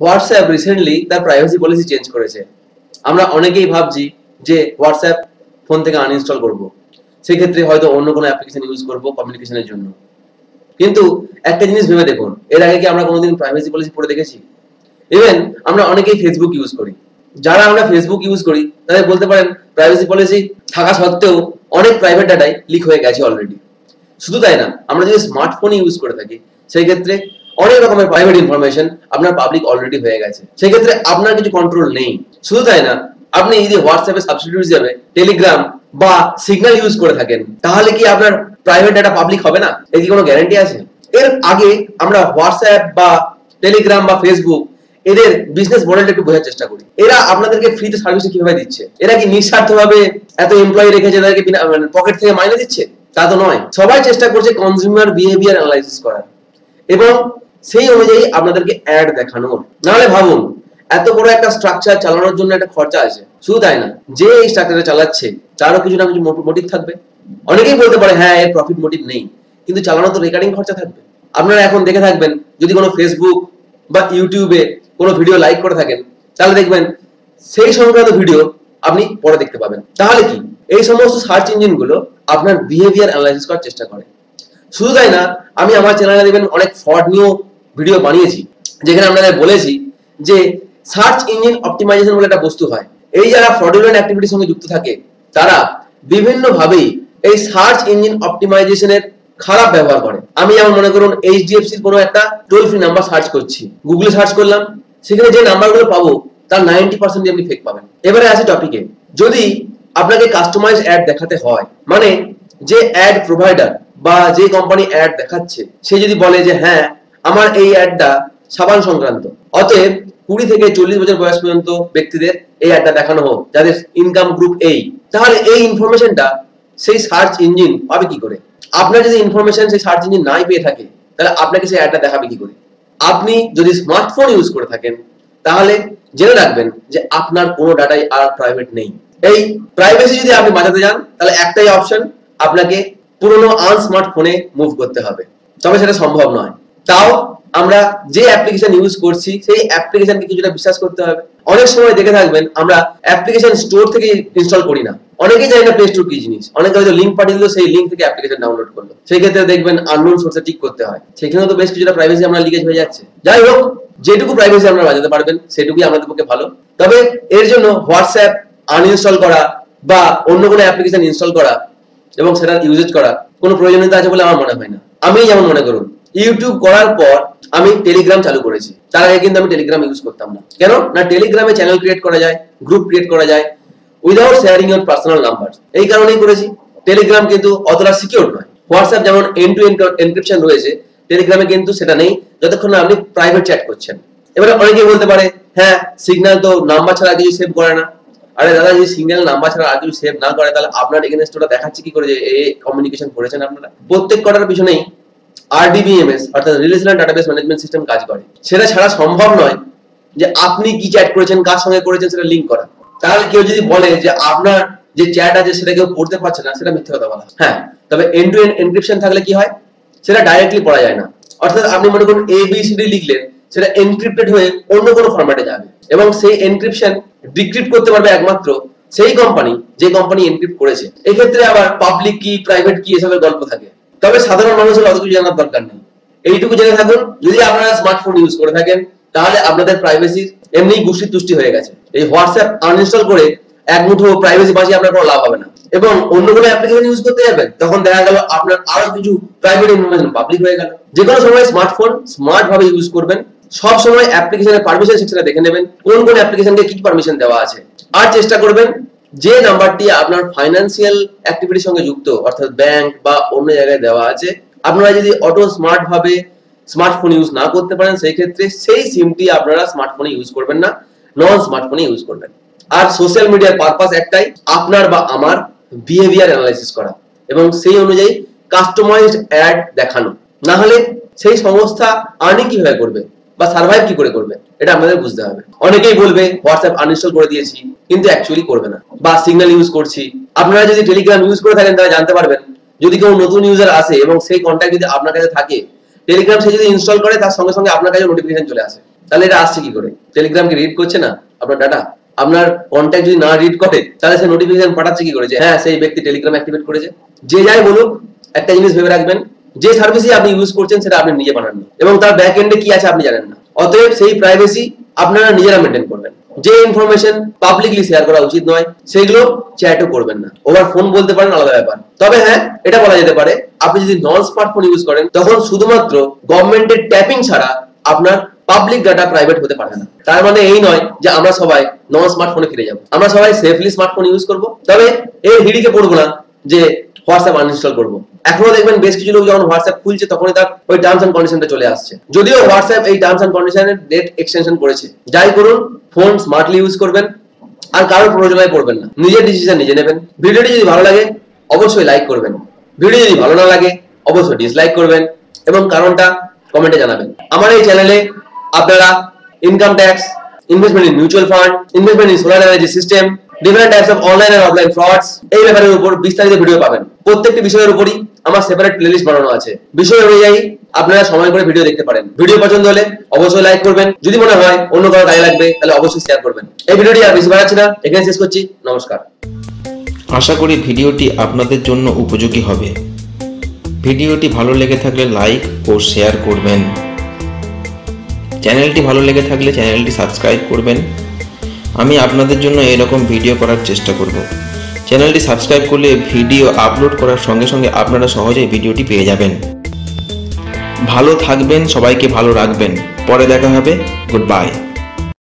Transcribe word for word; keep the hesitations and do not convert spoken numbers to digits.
WhatsApp recently তার privacy policy change করেছে। আমরা অনেকেই ভাবছি যে হোয়াটসঅ্যাপ ফোন থেকে আনইনস্টল করব, সেক্ষেত্রে হয়তো অন্য কোনো অ্যাপ্লিকেশন ইউজ করব কমিউনিকেশনের জন্য। কিন্তু একটা জিনিস ভেবে দেখুন, এর আগে কি আমরা কোনোদিন প্রাইভেসি পলিসি পড়ে দেখেছি? ইভেন আমরা অনেকেই ফেসবুক ইউজ করি, যারা আমরা ফেসবুক ইউজ করি তাদের বলতে পারেন প্রাইভেসি পলিসি থাকা সত্ত্বেও অনেক প্রাইভেট ডাটাই লিক হয়ে গেছে অলরেডি। শুধু তাই না, আমরা যদি স্মার্টফোন ইউজ করে থাকি সেই ক্ষেত্রে অনেক রকমের প্রাইভেট ইনফরমেশন আপনার পাবলিক অলরেডি হয়ে গেছে, সেই ক্ষেত্রে আপনার কিছু কন্ট্রোল নেই। শুধু তাই না, আপনি যদি হোয়াটসঅ্যাপে সাবস্টিটিউট হিসেবে টেলিগ্রাম বা সিগন্যাল ইউজ করে থাকেন, তাহলে কি আপনার প্রাইভেট ডাটা পাবলিক হবে না? এর কি কোনো গ্যারান্টি আছে? এর আগে আমরা হোয়াটসঅ্যাপ বা টেলিগ্রাম বা ফেসবুক এদের বিজনেস মডেলটা একটু বোঝার চেষ্টা করি। এরা আপনাদেরকে ফ্রিতে সার্ভিস কিভাবে দিচ্ছে? এরা কি নিঃস্বার্থভাবে এত এমপ্লয়ি রেখেছে তাদেরকে পকেট থেকে মাইনে দিচ্ছে? তা তো নয়। সবাই চেষ্টা করছে কনজিউমার বিহেভিয়ার অ্যানালাইসিস করার এবং সেই অনুযায়ী আপনাদেরকে অ্যাড দেখানোর। নাহলে ভাবুন, এত বড় একটা স্ট্রাকচার চালানোর জন্য একটা খরচা আছে। শুধু তাই না, যে এই স্ট্রাকচারটা চালাচ্ছে তারও কিছু না কিছু মোটিভ থাকবে। অনেকেই বলতে পারে হ্যাঁ এর প্রফিট মোটিভ নেই, কিন্তু চালানো তো রেকারিং খরচা থাকবে। আপনারা এখন দেখে থাকবেন, যদি কোনো ফেসবুক বা ইউটিউবে কোনো ভিডিও লাইক করে থাকেন, তাহলে দেখবেন সেই সংক্রান্ত ভিডিও আপনি পরে দেখতে পাবেন। তাহলে কি এই সমস্ত সার্চ ইঞ্জিন গুলো আপনার বিহেভিয়ার অ্যানালাইসিস করার চেষ্টা করে। শুধু তাই না, আমি আমার চ্যানেলে দেখবেন অনেক ফ্রড নিয়েও ভিডিও বানিয়েছি, যেখানে আপনাদের বলেছি যে সার্চ ইঞ্জিন অপটিমাইজেশন বলে একটা বস্তু হয়। এই যারা ফ্রডুলেন্ট অ্যাক্টিভিটির সঙ্গে যুক্ত থাকে তারা বিভিন্ন ভাবেই এই সার্চ ইঞ্জিন অপটিমাইজেশনের খারাপ ব্যবহার করে। আমি যেমন মনে করুন এইচডিএফসির কোনো একটা টোল ফ্রি নাম্বার সার্চ করছি, গুগলে সার্চ করলাম, সেখানে যে নাম্বারগুলো পাবো তার নাইনটি পার্সেন্ট আপনি ফেক পাবেন। এবারে আসি টপিকে, যদি আপনাকে কাস্টমাইজ অ্যাড দেখাতে হয়, মানে যে অ্যাড প্রোভাইডার বা যে কোম্পানি অ্যাড দেখাচ্ছে সে যদি বলে যে হ্যাঁ আমার এই অ্যাডটা সাবান সংক্রান্ত, অতএব কুড়ি থেকে চল্লিশ বছর বয়স পর্যন্ত ব্যক্তিদের এই অ্যাডটা দেখানো হোক যাদের ইনকাম গ্রুপ এই, তাহলে এই ইনফরমেশনটা সেই সার্চ ইঞ্জিন পাবে কি করে? আপনার যদি ইনফরমেশন সেই সার্চ ইঞ্জিন নাই পেয়ে থাকে, তাহলে আপনাকে সেই অ্যাডটা দেখাবে কি করে? আপনি যদি স্মার্টফোন ইউজ করে থাকেন তাহলে জেনে রাখবেন যে আপনার কোনো ডাটাই আর প্রাইভেট নেই। এই প্রাইভেসি যদি আপনি বাঁচাতে যান, তাহলে একটাই অপশন, আপনাকে পুরনো আনস্মার্ট ফোনে মুভ করতে হবে। তবে সেটা সম্ভব নয়। তাও আমরা যে অ্যাপ্লিকেশন ইউজ করছি সেই অ্যাপ্লিকেশনকে কিছুটা বিশ্বাস করতে হবে। অনেক সময় দেখে থাকবেন আমরা অ্যাপ্লিকেশন স্টোর থেকে ইনস্টল করি না, অনেকেই জানি না প্লে স্টোর কি জিনিস। অনেকে হয়তো লিঙ্ক পাঠিয়ে দিল, সেই লিঙ্ক থেকে অ্যাপ্লিকেশন ডাউনলোড করলো, সেই ক্ষেত্রে দেখবেন আননোন সোর্সে ঠিক করতে হয়, সেখানেও তো বেশ কিছুটা প্রাইভেসি আমরা লিকেজ হয়ে যাচ্ছে। যাই হোক, যেটুকু প্রাইভেসি আপনারা বাঁচাতে পারবেন সেটুকুই আমাদের পক্ষে ভালো। তবে এর জন্য হোয়াটসঅ্যাপ আনইনস্টল করা বা অন্য কোনো অ্যাপ্লিকেশন ইনস্টল করা এবং সেটার ইউজেজ করা কোনো প্রয়োজনীয়তা আছে বলে আমার মনে হয় না। আমি যেমন মনে করুন ইউটিউব করার পর আমি টেলিগ্রাম চালু করেছি, তার আগে কিন্তু আমি টেলিগ্রাম ইউজ করতাম না। কেন না, টেলিগ্রামে চ্যানেল ক্রিয়েট করা যায়, গ্রুপ ক্রিয়েট করা যায় without sharing your personal number. এই কারণেই করেছি। টেলিগ্রাম কিন্তু অতটা সিকিউর নয়। হোয়াটসঅ্যাপ যেমন এন্ড টু এন্ড এনক্রিপশন রয়েছে, টেলিগ্রামে কিন্তু সেটা নেই যতক্ষণ না আপনি প্রাইভেট চ্যাট করছেন। এবারে অনেকেই বলতে পারে হ্যাঁ সিগন্যাল তো নাম্বার ছাড়া কিছু সেভ করে না। আরে দাদা, যদি সিঙ্গেল নাম্বার ছাড়া আর কিছু সেভ না করে, তাহলে আপনার এগেইনস্ট ওটা দেখাচ্ছে কি করে যে এই কমিউনিকেশন করেছেন আপনারা? প্রত্যেক কটার পিছনেই আরডিবিএমএস অর্থাৎ রিলেশনাল ডাটাবেস ম্যানেজমেন্ট সিস্টেম কাজ করে। সেটা ছাড়া সম্ভব নয় যে আপনি কি চ্যাট করেছেন, কার সঙ্গে করেছেন সেটা লিঙ্ক করা। তাহলে কেউ যদি বলে যে আপনার যে চ্যাট আছে সেটা কেউ পড়তে পারছে না, সেটা মিথ্যে কথা বলা। হ্যাঁ, তবে এন্ড টু এন্ড এনক্রিপশন থাকলে কি হয়, সেটা ডাইরেক্টলি পড়া যায় না। অর্থাৎ আপনি মনে করুন এ বি সি ডি লিখলেন, সেটা এনক্রিপ্টেড হয়ে অন্য কোনো ফরম্যাটে যাবে এবং সেই এনক্রিপশন ডিক্রিপ্ট করতে পারবে একমাত্র সেই কোম্পানি যে কোম্পানি এনক্রিপ্ট করেছে। এই ক্ষেত্রে আবার পাবলিক কি প্রাইভেট কি এসবের গল্প থাকে। তবে সাধারণ মানুষের অত কিছু জানার দরকার নেই, এইটুকু জেনে থাকুন যদি আপনারা স্মার্টফোন ইউজ করে থাকেন তাহলে আপনাদের প্রাইভেসি এমনি গুষ্টি তুষ্টি হয়ে গেছে। এই হোয়াটসঅ্যাপ আনইনস্টল করে এক মুঠো প্রাইভেসি বাঁচিয়ে আপনার কোনো লাভ হবে না এবং অন্য কোনো অ্যাপ্লিকেশন ইউজ করতে যাবেন, তখন দেখা গেল আপনার আরো কিছু প্রাইভেট ইনফরমেশন পাবলিক হয়ে গেল। যে কোনো সময় স্মার্টফোন স্মার্ট ভাবে ইউজ করবেন। সব সময় অ্যাপ্লিকেশনের পারমিশন সেকশনে দেখে নেবেন কোন কোন অ্যাপ্লিকেশনকে কি পারমিশন দেওয়া আছে, আর চেষ্টা করবেন যে নাম্বারটি আপনার ফাইন্যান্সিয়াল অ্যাক্টিভিটির সঙ্গে যুক্ত অর্থাৎ ব্যাংক বা অন্য জায়গায় দেওয়া আছে, আপনারা যদি অটো স্মার্ট ভাবে স্মার্টফোন ইউজ না করতে পারেন সেই ক্ষেত্রে সেই সিমটি আপনারা স্মার্টফোনে ইউজ করবেন না, নন স্মার্টফোনে ইউজ করবেন। আর সোশ্যাল মিডিয়ার পারপাস একটাই, আপনার বা আমার বিহেভিয়ার অ্যানালাইসিস করা এবং সেই অনুযায়ী কাস্টমাইজড অ্যাড দেখানো। না হলে সেই সংস্থা আর্নিং কিভাবে করবে বা সার্ভাইভ কি করে করবে, এটা আমাদের বুঝতে হবে। অনেকেই বলবে হোয়াটসঅ্যাপ আনইনস্টল করে দিয়েছি, কিন্তু অ্যাকচুয়ালি করবে না। বা সিগন্যাল ইউজ করছি। আপনারা যদি টেলিগ্রাম ইউজ করে থাকেন তাহলে জানতে পারবেন যদি কেউ নতুন ইউজার আসে এবং সেই কন্ট্যাক্ট যদি আপনার কাছে থাকে, টেলিগ্রাম সে যদি ইনস্টল করে তার সঙ্গে সঙ্গে আপনার কাছে নোটিফিকেশন চলে আসে। তাহলে এটা আসছে কি করে? টেলিগ্রাম কি রিড করছে না আপনার ডাটা? আপনার কন্ট্যাক্ট যদি না রিড করে তাহলে সে নোটিফিকেশন পাঠাচ্ছে কি করে যে হ্যাঁ সেই ব্যক্তি টেলিগ্রাম অ্যাক্টিভেট করেছে? যে যাই বলুক, একটা জিনিস ভেবে রাখবেন, যে সার্ভিসই আপনি ইউজ করছেন সেটা আপনি নিজে বানাননি এবং তার ব্যাক এন্ডে কি আছে আপনি জানেন না। অতএব সেই প্রাইভেসি আপনারা নিজেরা মেনটেন করবেন। যে ইনফরমেশন পাবলিকলি শেয়ার করা উচিত নয় সেগুলো চ্যাটও করবেন না। ওভার ফোন বলতে পারেন, আলাদা ব্যাপার। তবে হ্যাঁ, এটা বলা যেতে পারে আপনি যদি নন স্মার্টফোন ইউজ করেন তখন শুধুমাত্র গভর্নমেন্টের ট্যাপিং ছাড়া আপনার পাবলিক ডাটা প্রাইভেট হতে পারে না। তার মানে এই নয় যে আমরা সবাই নন স্মার্টফোনে ফিরে যাব। আমরা সবাই সেফলি স্মার্টফোন ইউজ করব, তবে এর হিড়িকে পড়বো না যে হোয়াটসঅ্যাপ আনইনস্টল করবো। এখনো দেখবেন বেশ কিছু লোক যখন হোয়াটসঅ্যাপ খুলছে তখনই তার ওই টার্মস এন্ড কন্ডিশনটা চলে আসছে। যদিও হোয়াটসঅ্যাপ এই টার্মস এন্ড কন্ডিশনের ডেট এক্সটেনশন করেছে। যাই করুন, ফোন স্মার্টলি ইউজ করবেন আর কারোর প্রয়োজনে পড়বেন না। নিজের ডিসিশন নিজে নেবেন। ভিডিওটি যদি ভালো লাগে অবশ্যই লাইক করবেন, ভিডিও যদি ভালো না লাগে অবশ্যই ডিসলাইক করবেন এবং কারণটা কমেন্টে জানাবেন। আমার এই চ্যানেলে আপনারা income tax, investment in mutual fund, investment in solar energy system, different types of online and offline frauds, এই ব্যাপারের উপর বিস্তারিত ভিডিও পাবেন। প্রত্যেকটি বিষয়ের উপরই আমার সেপারেট প্লেলিস্ট বানানো আছে। বিষয় অনুযায়ী আপনারা সময় করে ভিডিও দেখতে পারেন। ভিডিও পছন্দ হলে অবশ্যই লাইক করবেন। যদি মনে হয় অন্য কারো কাজে লাগবে তাহলে অবশ্যই শেয়ার করবেন। এই ভিডিওটি আর বেশি বাড়াচ্ছি না, এখানে শেষ করছি। নমস্কার। আশা করি ভিডিওটি আপনাদের জন্য উপযোগী হবে। ভিডিওটি ভালো লেগে থাকলে লাইক ও শেয়ার করবেন। চ্যানেলটি ভালো লেগে থাকলে চ্যানেলটি সাবস্ক্রাইব করবেন। আমি আপনাদের জন্য এরকম ভিডিও করার চেষ্টা করব। চ্যানেলটি সাবস্ক্রাইব করলে ভিডিও আপলোড করার সঙ্গে সঙ্গে আপনারা সহজেই ভিডিওটি পেয়ে যাবেন। ভালো থাকবেন, সবাইকে ভালো রাখবেন। পরে দেখা হবে। Good by.